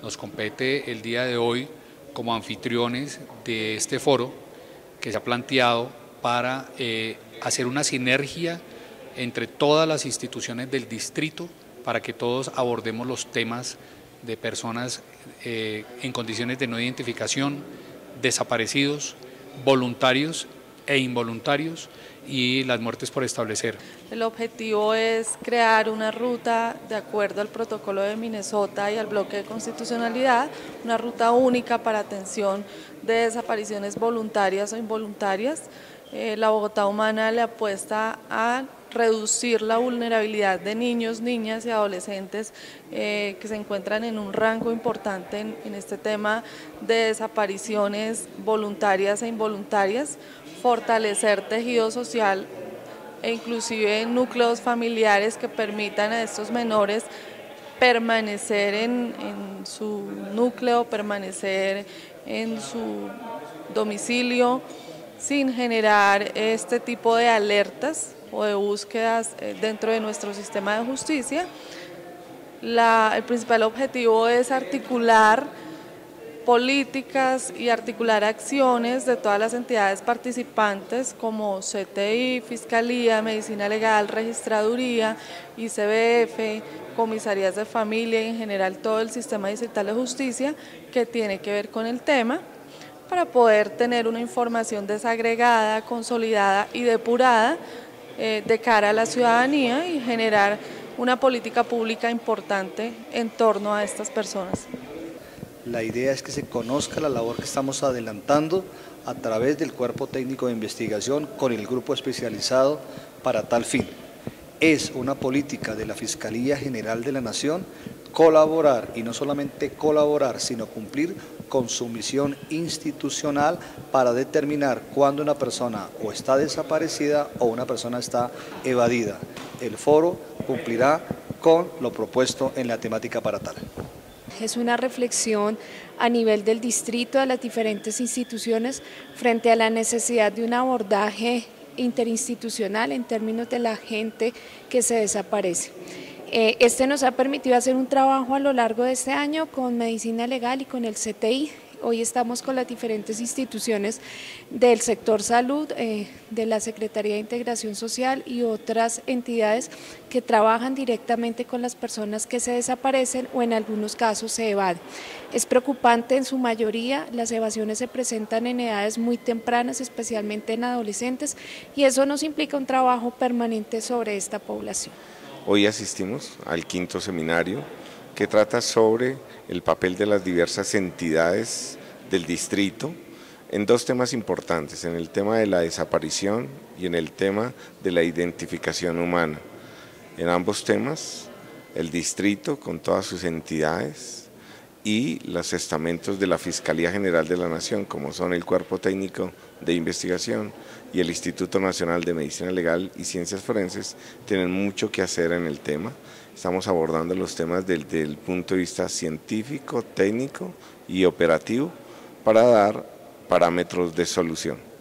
Nos compete el día de hoy como anfitriones de este foro que se ha planteado para hacer una sinergia entre todas las instituciones del distrito para que todos abordemos los temas de personas en condiciones de no identificación, desaparecidos, voluntarios e involuntarios y las muertes por establecer. El objetivo es crear una ruta de acuerdo al protocolo de Minnesota y al bloque de constitucionalidad, una ruta única para atención de desapariciones voluntarias o involuntarias. La Bogotá Humana le apuesta a reducir la vulnerabilidad de niños, niñas y adolescentes que se encuentran en un rango importante en este tema de desapariciones voluntarias e involuntarias, fortalecer tejido social e inclusive núcleos familiares que permitan a estos menores permanecer en su núcleo, permanecer en su domicilio sin generar este tipo de alertas o de búsquedas dentro de nuestro sistema de justicia. El principal objetivo es articular políticas y articular acciones de todas las entidades participantes como CTI, Fiscalía, Medicina Legal, Registraduría, ICBF, Comisarías de Familia y en general todo el sistema distrital de justicia que tiene que ver con el tema, para poder tener una información desagregada, consolidada y depurada de cara a la ciudadanía y generar una política pública importante en torno a estas personas. La idea es que se conozca la labor que estamos adelantando a través del Cuerpo Técnico de Investigación con el grupo especializado para tal fin. Es una política de la Fiscalía General de la Nación colaborar, y no solamente colaborar, sino cumplir con su misión institucional para determinar cuándo una persona o está desaparecida o una persona está evadida. El foro cumplirá con lo propuesto en la temática para tal. Es una reflexión a nivel del distrito, de las diferentes instituciones, frente a la necesidad de un abordaje interinstitucional en términos de la gente que se desaparece. Este nos ha permitido hacer un trabajo a lo largo de este año con Medicina Legal y con el CTI. Hoy estamos con las diferentes instituciones del sector salud, de la Secretaría de Integración Social y otras entidades que trabajan directamente con las personas que se desaparecen o en algunos casos se evaden. Es preocupante en su mayoría, las evasiones se presentan en edades muy tempranas, especialmente en adolescentes, y eso nos implica un trabajo permanente sobre esta población. Hoy asistimos al quinto seminario que trata sobre el papel de las diversas entidades del distrito en dos temas importantes, en el tema de la desaparición y en el tema de la identificación humana. En ambos temas, el distrito con todas sus entidades y los estamentos de la Fiscalía General de la Nación, como son el Cuerpo Técnico de Investigación y el Instituto Nacional de Medicina Legal y Ciencias Forenses, tienen mucho que hacer en el tema. Estamos abordando los temas desde el punto de vista científico, técnico y operativo para dar parámetros de solución.